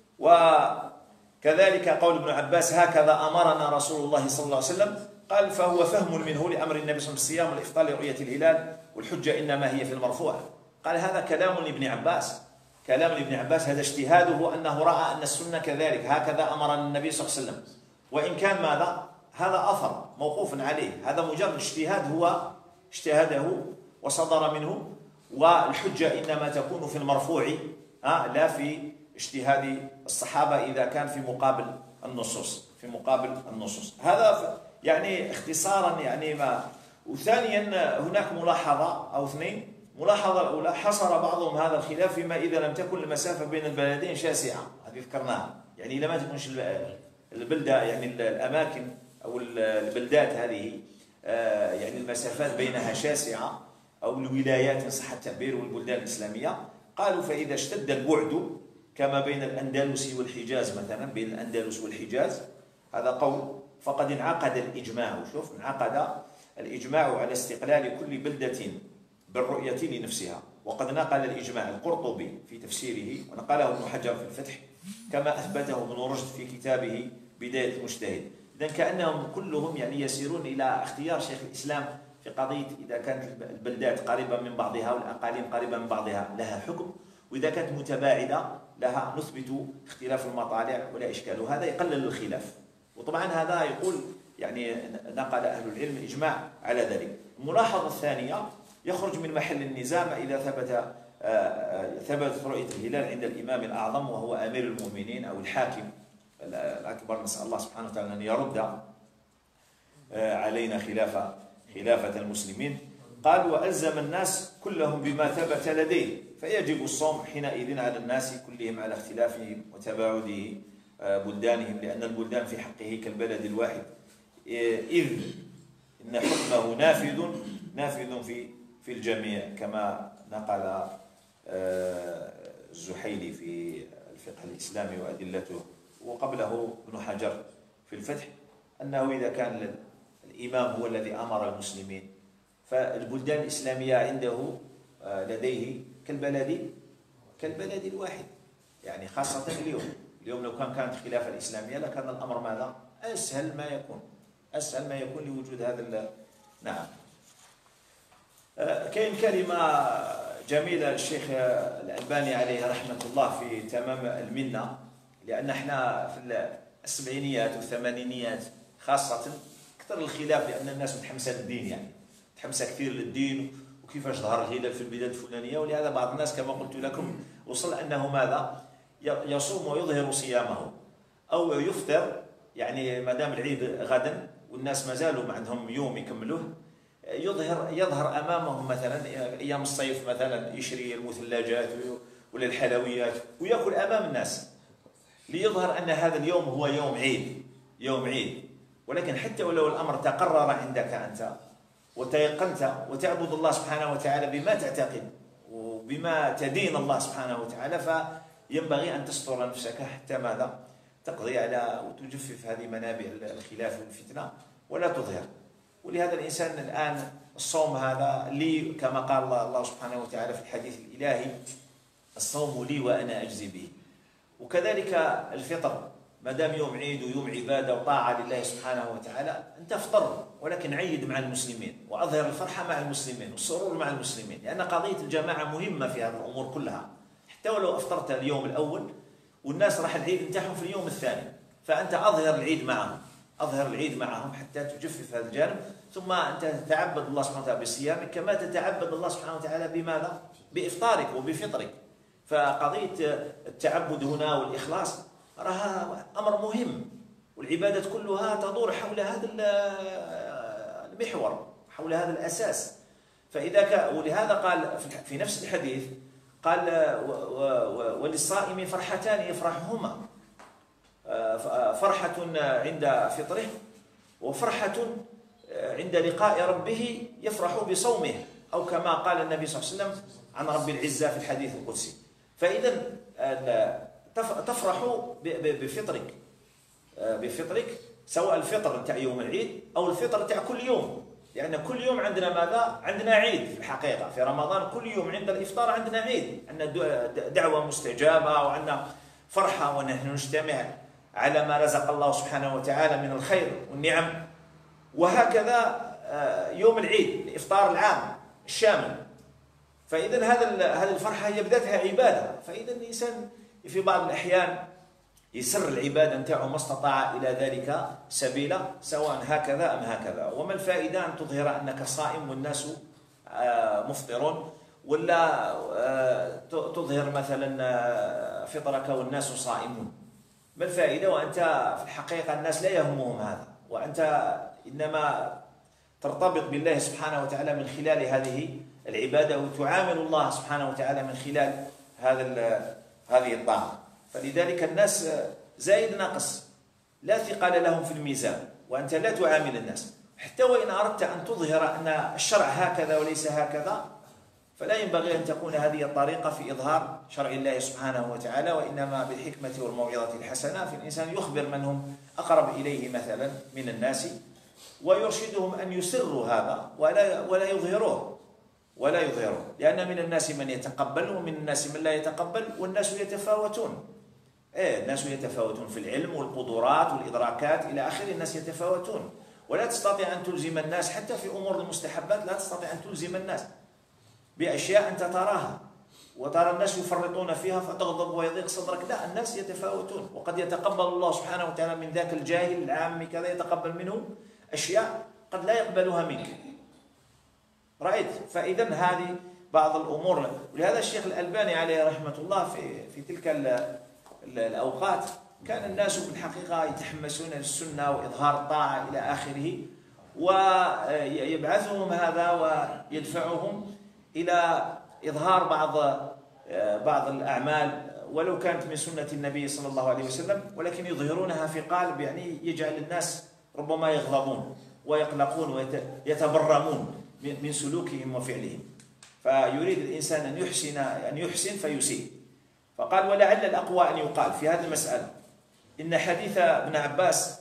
وكذلك قول ابن عباس هكذا أمرنا رسول الله صلى الله عليه وسلم، قال فهو فهم منه لأمر النبي صلى الله عليه وسلم بالصيام والإفطار لرؤية الهلال، والحجة إنما هي في المرفوع. قال هذا كلام لابن عباس، كلام لابن عباس، هذا اجتهاده أنه رأى أن السنة كذلك، هكذا أمر النبي صلى الله عليه وسلم، وإن كان ماذا؟ هذا أثر موقوف عليه، هذا مجرد اجتهاد هو اجتهاده وصدر منه، والحجة إنما تكون في المرفوع لا في اجتهاد الصحابة إذا كان في مقابل النصوص، في مقابل النصوص. هذا يعني اختصارا يعني ما. وثانيا هناك ملاحظة أو اثنين. ملاحظة الأولى، حصر بعضهم هذا الخلاف فيما إذا لم تكن المسافة بين البلدين شاسعة، هذه ذكرناها، يعني إذا ما تكونش البلدة يعني الأماكن أو البلدات هذه يعني المسافات بينها شاسعة، أو الولايات إن صح التعبير والبلدان الإسلامية، قالوا فإذا اشتد البعد كما بين الأندلس والحجاز مثلا، بين الأندلس والحجاز، هذا قول، فقد انعقد الإجماع. شوف، انعقد الإجماع على استقلال كل بلدة بالرؤية لنفسها. وقد نقل الإجماع القرطبي في تفسيره، ونقله ابن حجر في الفتح، كما أثبته ابن رشد في كتابه بداية المجتهد. إذن كأنهم كلهم يعني يسيرون إلى اختيار شيخ الإسلام في قضية إذا كانت البلدات قريبة من بعضها والأقاليم قريبة من بعضها لها حكم، وإذا كانت متباعدة لها نثبت اختلاف المطالع ولا إشكال، وهذا يقلل الخلاف. وطبعا هذا يقول يعني نقل أهل العلم الإجماع على ذلك. الملاحظة الثانية، يخرج من محل النزاع إذا ثبت ثبتت رؤية الهلال عند الإمام الأعظم وهو أمير المؤمنين أو الحاكم الأكبر، نسأل الله سبحانه وتعالى أن يرد علينا خلافة خلافة المسلمين. قال: وألزم الناس كلهم بما ثبت لديه، فيجب الصوم حينئذ على الناس كلهم على اختلافهم وتباعده بلدانهم، لأن البلدان في حقه كالبلد الواحد، إذ إن حكمه نافذ نافذ في في الجميع، كما نقل الزحيلي في الفقه الإسلامي وأدلته، وقبله ابن حجر في الفتح، أنه إذا كان الإمام هو الذي أمر المسلمين فالبلدان الإسلامية عنده لديه كالبلد كالبلد الواحد، يعني خاصة اليوم اليوم لو كان كانت خلافة الإسلامية لكان الأمر ماذا؟ أسهل ما يكون أسهل ما يكون لوجود هذا. نعم. كاين كلمة جميلة للشيخ الألباني عليه رحمة الله في تمام المنة، لأن احنا في السبعينيات والثمانينيات خاصة كثر الخلاف، لأن الناس متحمسة للدين، يعني متحمسة كثير للدين وكيفاش ظهر الهلال في البلاد الفلانية، ولهذا بعض الناس كما قلت لكم وصل أنه ماذا؟ يصوم ويظهر صيامه أو يفطر، يعني ما دام العيد غدا والناس ما زالوا ما عندهم يوم يكملوه، يظهر يظهر امامهم مثلا ايام الصيف مثلا يشري المثلجات ولا الحلويات وياكل امام الناس ليظهر ان هذا اليوم هو يوم عيد يوم عيد. ولكن حتى ولو الامر تقرر عندك انت وتيقنت وتعبد الله سبحانه وتعالى بما تعتقد وبما تدين الله سبحانه وتعالى، فينبغي ان تستر نفسك حتى ماذا؟ تقضي على وتجفف هذه منابع الخلاف والفتنه ولا تظهر. ولهذا الإنسان الآن الصوم هذا لي، كما قال الله, الله سبحانه وتعالى في الحديث الإلهي: الصوم لي وأنا أجزي به. وكذلك الفطر، ما دام يوم عيد ويوم عبادة وطاعة لله سبحانه وتعالى، أنت افطر ولكن عيد مع المسلمين وأظهر الفرحة مع المسلمين والسرور مع المسلمين، لأن قضية الجماعة مهمة في هذه الأمور كلها. حتى ولو أفطرت اليوم الأول والناس راح العيد نتاعهم في اليوم الثاني، فأنت أظهر العيد معهم أظهر العيد معهم حتى تجفف هذا الجانب، ثم أنت تتعبد الله سبحانه وتعالى بصيامك كما تتعبد الله سبحانه وتعالى بماذا؟ بإفطارك وبفطرك. فقضية التعبد هنا والإخلاص راها أمر مهم، والعبادة كلها تدور حول هذا المحور، حول هذا الأساس. فإذا كان ولهذا قال في نفس الحديث قال: وللصائم فرحتان يفرحهما، فرحة عند فطره وفرحة عند لقاء ربه يفرح بصومه، أو كما قال النبي صلى الله عليه وسلم عن رب العزة في الحديث القدسي. فإذا تفرح بفطرك بفطرك سواء الفطر تاع يوم العيد أو الفطر تاع كل يوم، لأن كل يوم عندنا ماذا؟ عندنا عيد في الحقيقة. في رمضان كل يوم عند الإفطار عندنا عيد، عندنا دعوة مستجابة وعندنا فرحة ونحن نجتمع على ما رزق الله سبحانه وتعالى من الخير والنعم. وهكذا يوم العيد الإفطار العام الشامل. فإذا هذا هذه الفرحة هي بداتها عبادة. فإذا الإنسان في بعض الأحيان يسر العبادة نتاعو ما استطاع إلى ذلك سبيلا، سواء هكذا أم هكذا. وما الفائدة أن تظهر أنك صائم والناس مفطرون، ولا تظهر مثلا فطرك والناس صائمون؟ ما الفائدة وأنت في الحقيقة الناس لا يهمهم هذا، وأنت إنما ترتبط بالله سبحانه وتعالى من خلال هذه العبادة، وتعامل الله سبحانه وتعالى من خلال هذا هذه الطاعة. فلذلك الناس زائد ناقص لا ثقل لهم في الميزان، وأنت لا تعامل الناس. حتى وإن أردت أن تظهر أن الشرع هكذا وليس هكذا، فلا ينبغي أن تكون هذه الطريقة في إظهار شرع الله سبحانه وتعالى، وإنما بالحكمة والموعظة الحسنة. في الإنسان يخبر من هم أقرب إليه مثلا من الناس، ويرشدهم أن يسروا هذا ولا ولا يظهروه ولا يظهروه لأن من الناس من يتقبل ومن الناس من لا يتقبل، والناس يتفاوتون. إيه الناس يتفاوتون في العلم والقدرات والإدراكات إلى آخره، الناس يتفاوتون، ولا تستطيع أن تلزم الناس حتى في أمور المستحبات، لا تستطيع أن تلزم الناس بأشياء أنت تراها وترى الناس يفرطون فيها فتغضب ويضيق صدرك. لا، الناس يتفاوتون، وقد يتقبل الله سبحانه وتعالى من ذاك الجاهل العام كذا، يتقبل منه أشياء قد لا يقبلها منك. رأيت؟ فإذا هذه بعض الأمور. ولهذا الشيخ الألباني عليه رحمة الله في في تلك الأوقات كان الناس في الحقيقة يتحمسون للسنة وإظهار الطاعة إلى آخره، ويبعثهم هذا ويدفعهم إلى إظهار بعض بعض الأعمال ولو كانت من سنة النبي صلى الله عليه وسلم، ولكن يظهرونها في قالب يعني يجعل الناس ربما يغضبون ويقلقون ويتبرمون من سلوكهم وفعلهم. فيريد الإنسان أن يحسن أن يحسن فيسيء. فقال: ولعل الأقوى أن يقال في هذه المسألة إن حديث ابن عباس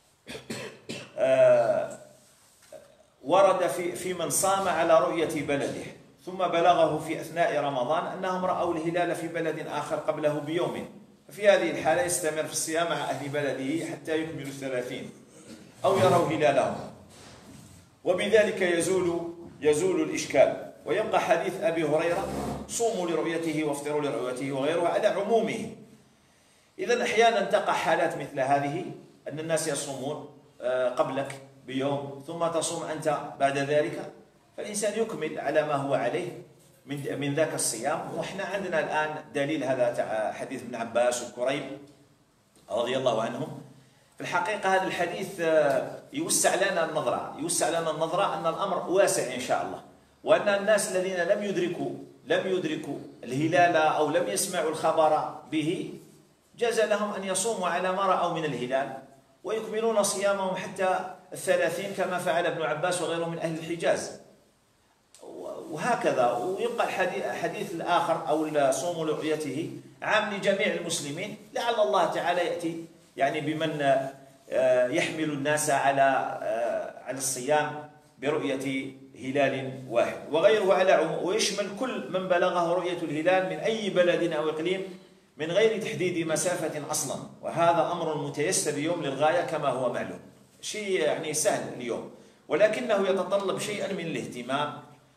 ورد في في من صام على رؤية بلده ثم بلغه في أثناء رمضان أنهم رأوا الهلال في بلد آخر قبله بيوم، ففي هذه الحالة يستمر في الصيام مع أهل بلده حتى يكملوا الثلاثين أو يروا هلالهم، وبذلك يزول يزول الإشكال. ويبقى حديث أبي هريرة: صوموا لرؤيته وافطروا لرؤيته، وغيره على عمومه. إذن أحيانا تقع حالات مثل هذه أن الناس يصومون قبلك بيوم ثم تصوم أنت بعد ذلك، فالإنسان يكمل على ما هو عليه من من ذاك الصيام. وإحنا عندنا الآن دليل هذا حديث ابن عباس وكريب رضي الله عنهم. في الحقيقة هذا الحديث يوسع لنا النظرة يوسع لنا النظرة أن الأمر واسع إن شاء الله، وأن الناس الذين لم يدركوا لم يدركوا الهلال أو لم يسمعوا الخبر به جاز لهم أن يصوموا على ما رأوا من الهلال ويكملون صيامهم حتى الثلاثين كما فعل ابن عباس وغيره من أهل الحجاز، وهكذا. ويبقى الحديث الآخر أو صوم لرؤيته عام لجميع المسلمين، لعل الله تعالى يأتي يعني بمن يحمل الناس على على الصيام برؤية هلال واحد، وغيره على عموم، ويشمل كل من بلغه رؤية الهلال من أي بلد أو إقليم من غير تحديد مسافة أصلا. وهذا أمر متيسر اليوم للغاية كما هو معلوم، شيء يعني سهل اليوم، ولكنه يتطلب شيئا من الاهتمام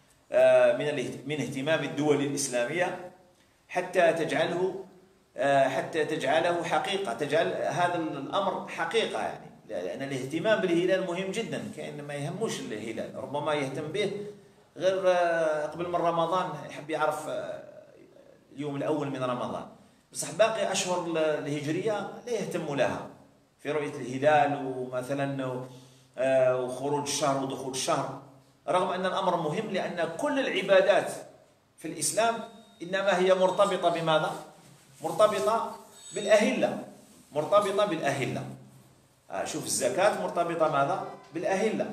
من من اهتمام الدول الإسلامية حتى تجعله حتى تجعله حقيقة، تجعل هذا الأمر حقيقة يعني. لأن الاهتمام بالهلال مهم جدا. كأن ما يهموش الهلال، ربما يهتم به غير قبل من رمضان، يحب يعرف اليوم الأول من رمضان، بصح باقي أشهر الهجرية لا يهتم لها في رؤية الهلال ومثلا وخروج الشهر ودخول الشهر، رغم أن الأمر مهم، لأن كل العبادات في الإسلام إنما هي مرتبطة بماذا؟ مرتبطة بالأهلة مرتبطة بالأهلة. شوف الزكاة مرتبطة ماذا؟ بالأهلة.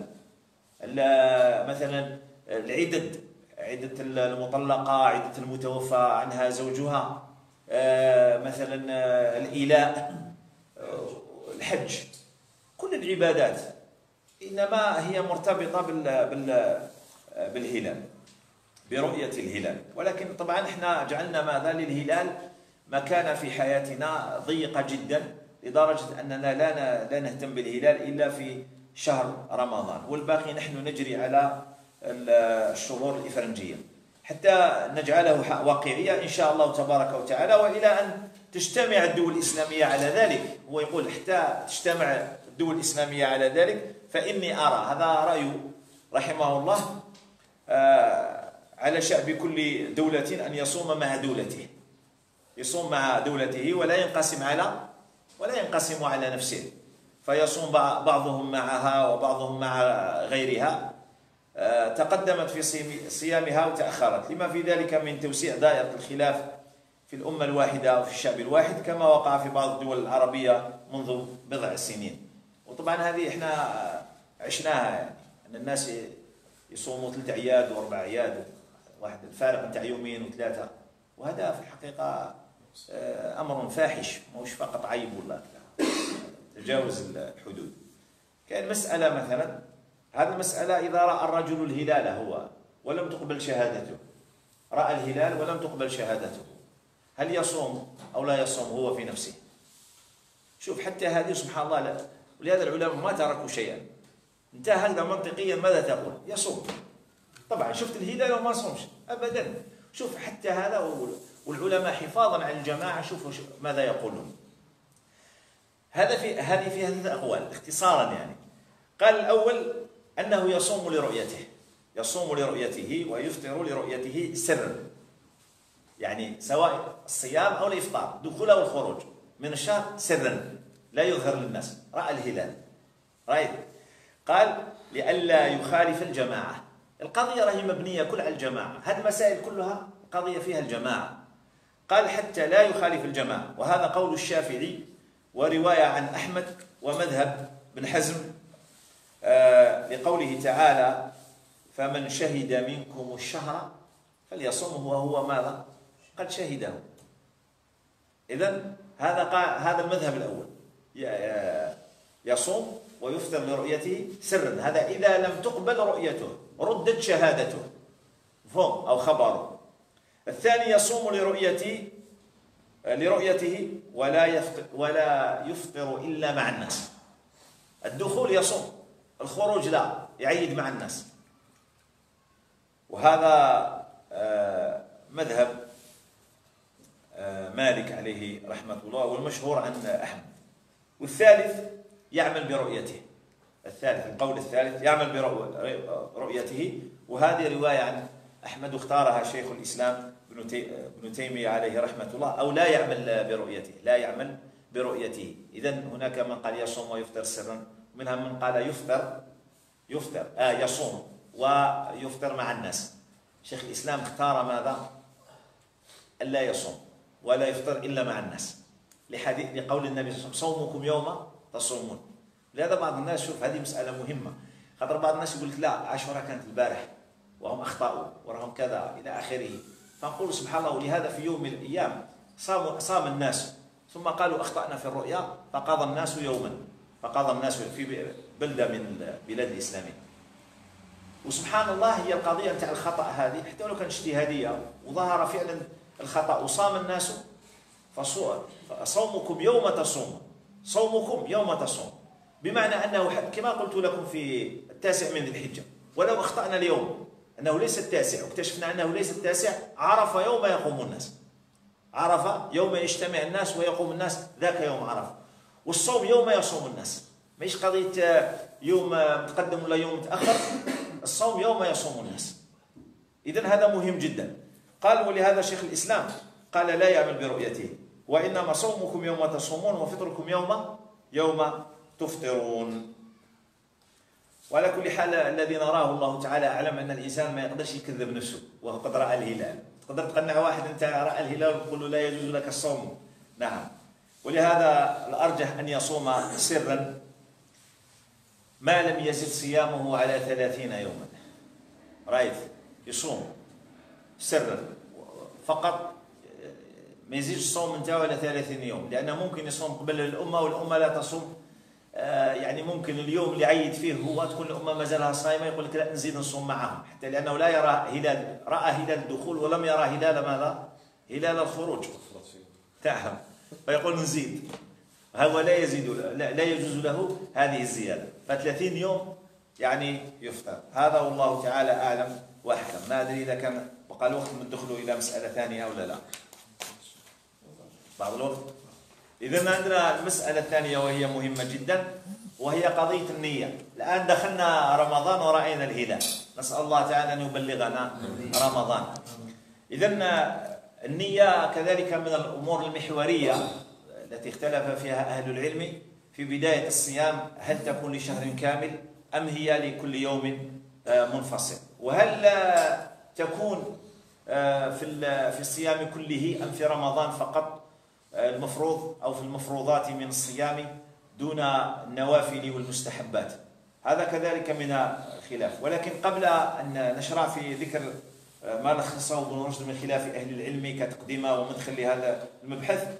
مثلا العدد، عدة المطلقة، عدة المتوفى عنها زوجها، مثلا الإيلاء، الحج، كل العبادات إنما هي مرتبطة بالهلال، برؤية الهلال. ولكن طبعا احنا جعلنا ماذا للهلال مكانة في حياتنا ضيقة جدا، لدرجة أننا لا لا نهتم بالهلال إلا في شهر رمضان، والباقي نحن نجري على الشهور الإفرنجية حتى نجعله واقعية إن شاء الله تبارك وتعالى، وإلى أن تجتمع الدول الإسلامية على ذلك. هو يقول حتى تجتمع الدول الإسلامية على ذلك، فإني أرى، هذا رأيه رحمه الله، على شعب كل دولة أن يصوم مع دولته، يصوم مع دولته ولا ينقسم على ولا ينقسم على نفسه، فيصوم بعضهم معها وبعضهم مع غيرها، تقدمت في صيامها وتأخرت، لما في ذلك من توسيع دائرة الخلاف في الأمة الواحدة وفي الشعب الواحد، كما وقع في بعض الدول العربية منذ بضع سنين. وطبعا هذه احنا عشناها، يعني ان الناس يصوموا ثلاث اعياد واربع اعياد، واحد الفارق نتاع يومين وثلاثه، وهذا في الحقيقه امر فاحش، مش فقط عيب ولا تجاوز الحدود. كاين مساله مثلا، هذه المساله اذا راى الرجل الهلال هو ولم تقبل شهادته، راى الهلال ولم تقبل شهادته، هل يصوم او لا يصوم هو في نفسه؟ شوف حتى هذه سبحان الله، لا. ولهذا العلماء ما تركوا شيئا. انت هذا منطقيا ماذا تقول؟ يصوم. طبعا شفت الهلال وما صومش ابدا. شوف حتى هذا، والعلماء حفاظا على الجماعه شوفوا ماذا يقولون. هذا في هذه في ثلاث اقوال اختصارا يعني. قال الاول انه يصوم لرؤيته، يصوم لرؤيته ويفطر لرؤيته سرا، يعني سواء الصيام او الافطار، دخول او الخروج من الشهر سرا لا يظهر للناس، راى الهلال رايت. قال لئلا يخالف الجماعه، القضيه راهي مبنيه كل على الجماعه، هذه المسائل كلها قضيه فيها الجماعه. قال حتى لا يخالف الجماعه، وهذا قول الشافعي وروايه عن احمد ومذهب بن حزم آه لقوله تعالى فمن شهد منكم الشهر فليصمه وهو ماذا؟ قد شهده. إذن هذا هذا المذهب الأول، يصوم ويفطر لرؤيته سرا، هذا إذا لم تقبل رؤيته ردت شهادته فهم أو خبره. الثاني يصوم لرؤيته لرؤيته ولا يفطر ولا يفطر إلا مع الناس. الدخول يصوم، الخروج لا، يعيد مع الناس. وهذا مذهب مالك عليه رحمة الله، والمشهور عن أحمد. والثالث يعمل برؤيته، الثالث القول الثالث يعمل برؤيته، وهذه رواية عن أحمد اختارها شيخ الإسلام ابن تيمية عليه رحمة الله، أو لا يعمل برؤيته، لا يعمل برؤيته. إذن هناك من قال يصوم ويفطر سرا، منها من قال يفطر يفطر آه يصوم ويفطر مع الناس. شيخ الإسلام اختار ماذا؟ ألا يصوم ولا يفطر إلا مع الناس، لحديث لقول النبي صلى الله عليه وسلم صومكم يوم تصومون. لهذا بعض الناس، شوف هذه مسألة مهمة، خاطر بعض الناس يقول لك لا عاشوراء كانت البارح وهم أخطأوا وراهم كذا إلى آخره، فنقول سبحان الله. ولهذا في يوم من الأيام صاموا صام الناس ثم قالوا أخطأنا في الرؤيا، فقضى الناس يوما، فقضى الناس في بلدة من البلاد الإسلامية. وسبحان الله هي القضية نتاع الخطأ هذه، حتى لو كانت اجتهادية وظهر فعلا الخطأ وصام الناس، فصومكم يوم تصوم، صومكم يوم تصوم، بمعنى أنه كما قلت لكم في التاسع من ذي الحجة، ولو أخطأنا اليوم أنه ليس التاسع واكتشفنا أنه ليس التاسع، عرف يوم يقوم الناس، عرف يوم يجتمع الناس ويقوم الناس، ذاك يوم عرف. والصوم يوم يصوم الناس، مش قضية يوم متقدم ولا يوم متأخر، الصوم يوم يصوم الناس. إذن هذا مهم جدا. قال ولهذا شيخ الإسلام قال لا يعمل برؤيته، وإنما صومكم يوم تصومون وفطركم يوم يوم تفطرون. وعلى كل حال الذي نراه الله تعالى أعلم أن الإنسان ما يقدرش يكذب نفسه وهو قد رأى الهلال. تقدر تقنع واحد أنت رأى الهلال وتقول له لا يجوز لك الصوم، نعم. ولهذا الأرجح أن يصوم سرا ما لم يزد صيامه على ثلاثين يوما. رأيت يصوم سرا فقط، ما يزيدش الصوم نتاعو على ثلاثين يوم، لأنه ممكن يصوم قبل الأمة والأمة لا تصوم. آه يعني ممكن اليوم اللي عيد فيه هو تكون الأمة ما زالها صايمة، يقول لك لا نزيد نصوم معهم، حتى لأنه لا يرى هلال، رأى هلال الدخول ولم يرى هلال ماذا؟ هلال الخروج تاعهم، فيقول نزيد. هو لا يزيد، لا, لا يجوز له هذه الزيادة، فثلاثين يوم يعني يفطر. هذا والله تعالى أعلم وأحكم. ما أدري إذا كان بقى الوقت ندخلوا إلى مسألة ثانية ولا لا بعض الوقت. إذن عندنا المسألة الثانية وهي مهمة جدا، وهي قضية النية. الآن دخلنا رمضان ورأينا الهلال، نسأل الله تعالى أن يبلغنا رمضان. إذن النية كذلك من الأمور المحورية التي اختلف فيها أهل العلم في بداية الصيام، هل تكون لشهر كامل أم هي لكل يوم منفصل؟ وهل تكون في في الصيام كله أم في رمضان فقط المفروض، أو في المفروضات من الصيام دون النوافل والمستحبات، هذا كذلك من الخلاف. ولكن قبل أن نشرع في ذكر ما لخصه ابن رشد من خلاف أهل العلم كتقدمة ومدخل لهذا المبحث،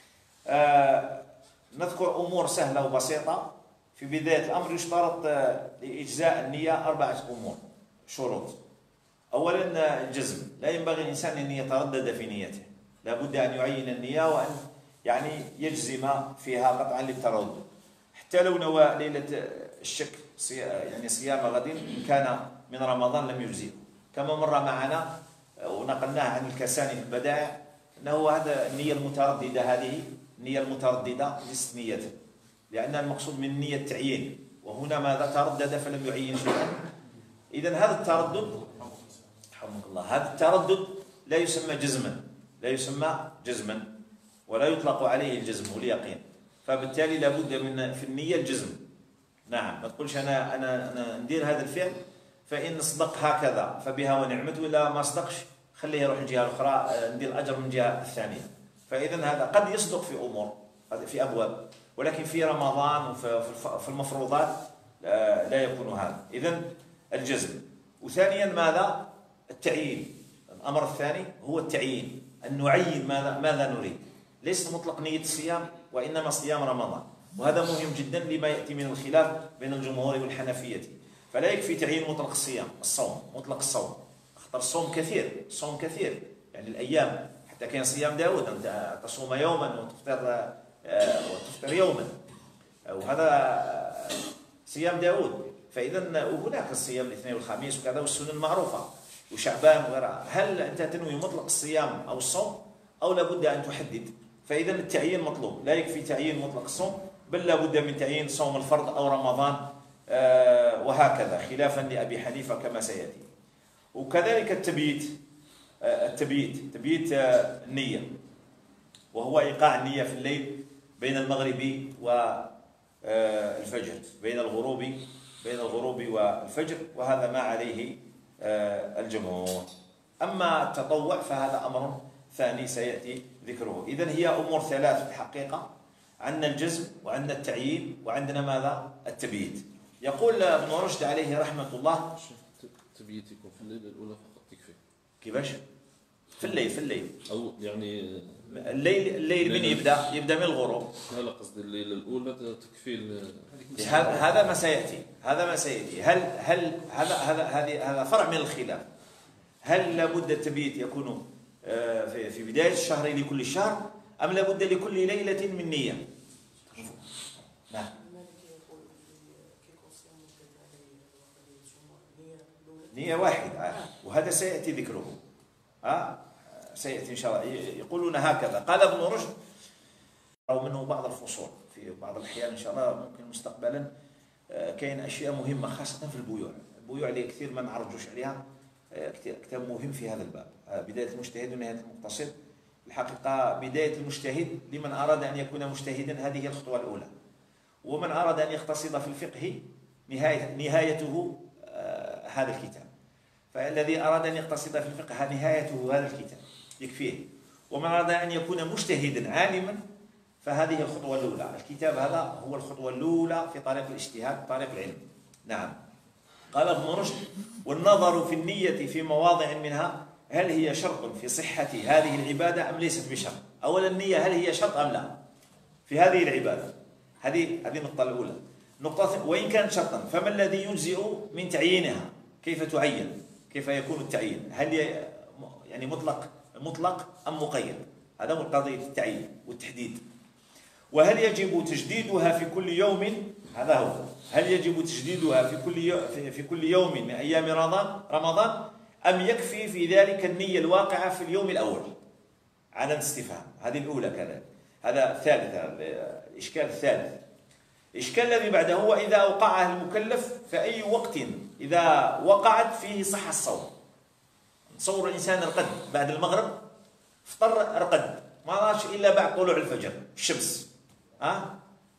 نذكر أمور سهلة وبسيطة. في بداية الأمر يشترط لإجزاء النية أربعة أمور شروط. أولا الجزم، لا ينبغي الإنسان أن يتردد في نيته، لا بد أن يعين النية وأن يعني يجزم فيها قطعا للتردد، حتى لو نوى ليلة الشك يعني صيام غد إن كان من رمضان لم يجزئه، كما مر معنا ونقلناه عن الكساني في البدائع أنه هذا النية المترددة، هذه النية المترددة ليست نية، لأن المقصود من النية التعيين، وهنا ماذا تردد فلم يعين شيئا. إذن هذا التردد رحمك الله، هذا التردد لا يسمى جزما، لا يسمى جزما ولا يطلق عليه الجزم واليقين، فبالتالي لابد من في النية الجزم. نعم، ما تقولش أنا أنا أنا ندير هذا الفعل فإن صدق هكذا فبها ونعمت، ولا ما صدقش خليه يروح الجهة الأخرى ندير الأجر من الجهة الثانية. فإذا هذا قد يصدق في أمور في أبواب، ولكن في رمضان وفي المفروضات لا يكون هذا. إذن الجزم. وثانيا ماذا؟ التعيين. الأمر الثاني هو التعيين، أن نعين ماذا ماذا نريد، ليس مطلق نية الصيام وإنما صيام رمضان، وهذا مهم جدا لما يأتي من الخلاف بين الجمهور والحنفية. فلا يكفي تعيين مطلق الصيام، الصوم مطلق الصوم، اختر الصوم كثير، الصوم كثير يعني الأيام، حتى كان صيام داود أن تصوم يوما وتفطر وتفطر يوما، وهذا صيام داود. فإذا وهناك الصيام الاثنين والخميس وكذا والسنن المعروفة وشعبان وغيرها. هل أنت تنوي مطلق الصيام أو الصوم أو لابد أن تحدد؟ فإذا التعيين مطلوب، لا يكفي تعيين مطلق الصوم، بل لابد من تعيين صوم الفرض أو رمضان وهكذا، خلافا لأبي حنيفة كما سيأتي. وكذلك التبييت، التبييت تبييت النية، وهو إيقاع النية في الليل بين المغرب والفجر، بين الغروب بين الغروب والفجر، وهذا ما عليه الجمهور. أما التطوع فهذا أمر ثاني سيأتي ذكره. إذن هي أمور ثلاث في الحقيقة، عندنا الجزم وعندنا التعيين وعندنا ماذا؟ التبييت. يقول ابن رشد عليه رحمة الله التبييت يكون في الليلة الأولى فقط تكفي. كيفاش؟ في الليل في الليل أو يعني الليل الليل من يبدأ؟ يبدأ من الغروب. لا قصدي الليلة الأولى تكفي. هذا ما سيأتي، هذا ما سيأتي. هل هل هذا هذا هذه هذا فرع من الخلاف. هل لابد التبييت يكون في في بداية الشهر لكل شهر أم لابد لكل ليلة من نية؟ نعم. نية واحدة، وهذا سيأتي ذكره. ها سيأتي إن شاء الله. يقولون هكذا قال ابن رشد، أو منه بعض الفصول في بعض الأحيان إن شاء الله ممكن مستقبلا. كاين أشياء مهمة خاصة في البيوع، البيوع اللي كثير ما نعرجوش عليها، كتاب مهم في هذا الباب، بداية المجتهد ونهاية المقتصد. الحقيقة بداية المجتهد لمن أراد أن يكون مجتهدا هذه الخطوة الأولى، ومن أراد أن يقتصد في الفقه نهاية نهايته هذا الكتاب. فالذي أراد أن يقتصد في الفقه نهايته هذا الكتاب يكفيه، ومن أراد أن يكون مجتهدا عالما فهذه الخطوة الأولى. الكتاب هذا هو الخطوة الأولى في طريق الاجتهاد، طريق العلم. نعم. قال ابن رشد: والنظر في النية في مواضع منها، هل هي شرط في صحة هذه العبادة أم ليست بشرط؟ أولا النية هل هي شرط أم لا في هذه العبادة؟ هذه هذه النقطة الأولى. نقطة: وإن كانت شرطا فما الذي يجزئ من تعيينها؟ كيف تعين؟ كيف يكون التعيين؟ هل يعني مطلق مطلق أم مقيد؟ هذا هو قضية التعيين والتحديد. وهل يجب تجديدها في كل يوم؟ هذا هو. هل يجب تجديدها في كل يوم في كل يوم من أيام رمضان رمضان أم يكفي في ذلك النية الواقعة في اليوم الأول؟ علامة استفهام. هذه الأولى كذلك. هذا الثالث، الإشكال الثالث. الإشكال الذي بعده هو إذا أوقعها المكلف فأي وقت إذا وقعت فيه صح الصوم. نصور الإنسان رقد بعد المغرب، فطر رقد، ما راش إلا بعد طلوع الفجر الشمس. ها؟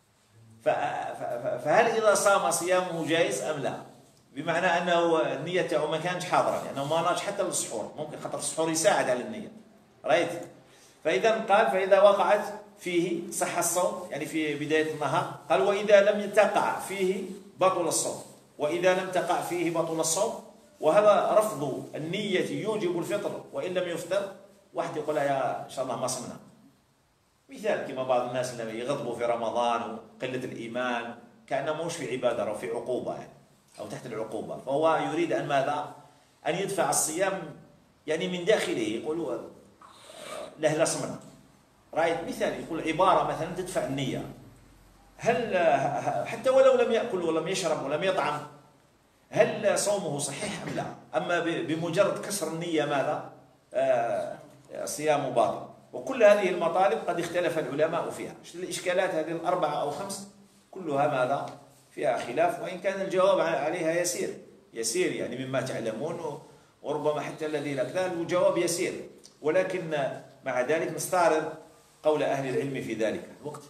فهل إذا صام صيامه جائز أم لا؟ بمعنى أنه النية تاعو ما كانش حاضرة، لأنه ما راش حتى للسحور، ممكن خاطر السحور يساعد على النية. رأيت؟ فإذا قال فإذا وقعت فيه صح الصوم، يعني في بداية النهار. قال وإذا لم تقع فيه بطل الصوم، وإذا لم تقع فيه بطل الصوم. وهذا رفض النية يوجب الفطر وإن لم يفطر. واحد يقول يا إن شاء الله ما صمنا، مثال كما بعض الناس اللي يغضبوا في رمضان وقلة الإيمان كأنه موش في عبادة أو في عقوبة يعني، أو تحت العقوبة، فهو يريد أن ماذا؟ أن يدفع الصيام يعني من داخله، يقول له لا صمنا. رأيت مثال يقول عبارة مثلا تدفع النية، هل حتى ولو لم يأكل ولم يشرب ولم يطعم هل صومه صحيح أم لا؟ أما بمجرد كسر النية ماذا؟ آه صيام باطل. وكل هذه المطالب قد اختلف العلماء فيها. الإشكالات هذه الأربعة أو خمس كلها ماذا؟ فيها خلاف، وإن كان الجواب عليها يسير يسير يعني مما تعلمون، وربما حتى الذي لا كذا الجواب يسير، ولكن مع ذلك نستعرض قول أهل العلم في ذلك. الوقت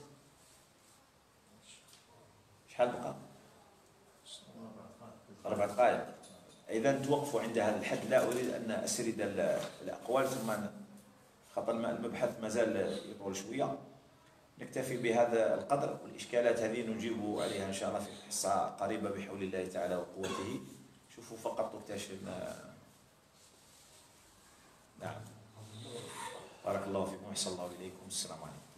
شحال بقى؟ أربع دقائق. إذا توقفوا عند هذا الحد، لا أريد أن أسرد الأقوال ثم خطر المبحث ما زال يطول شوية. نكتفي بهذا القدر، والإشكالات هذه نجيب عليها إن شاء الله في حصة قريبة بحول الله تعالى وقوته. شوفوا فقط اكتشفنا. نعم. بارك الله فيكم وأحسن الله إليكم. السلام عليكم.